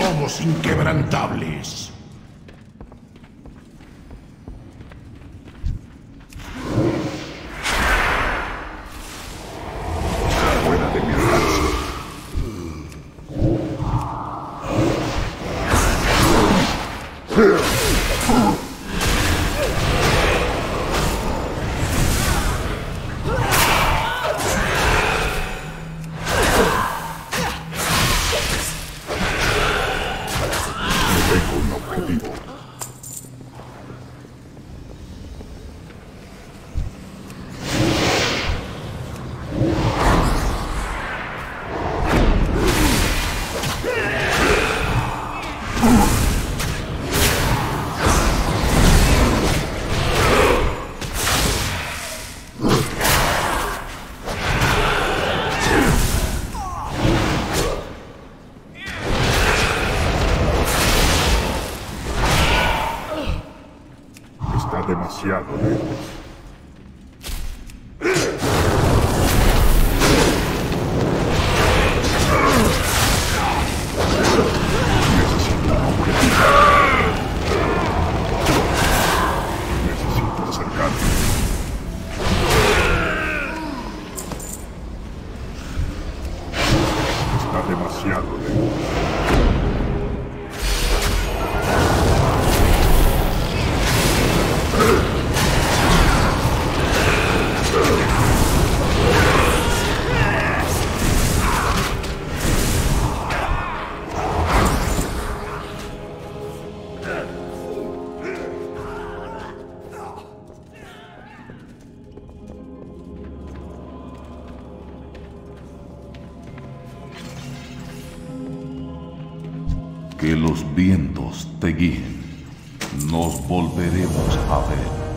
Somos inquebrantables. Fuera de mi alcance. Tengo un objetivo. Está demasiado lejos. Necesito un objetivo. Necesito acercarme. Está demasiado lejos. Que los vientos te guíen. Nos volveremos a ver.